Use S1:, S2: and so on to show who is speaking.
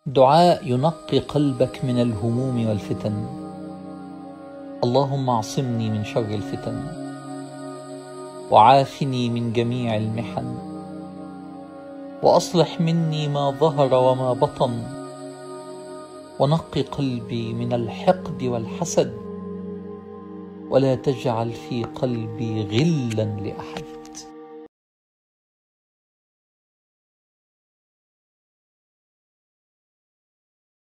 S1: دعاء ينقي قلبك من الهموم والفتن. اللهم اعصمني من شر الفتن، وعافني من جميع المحن، وأصلح مني ما ظهر وما بطن، ونقي قلبي من الحقد والحسد، ولا تجعل في قلبي غلا لأحد.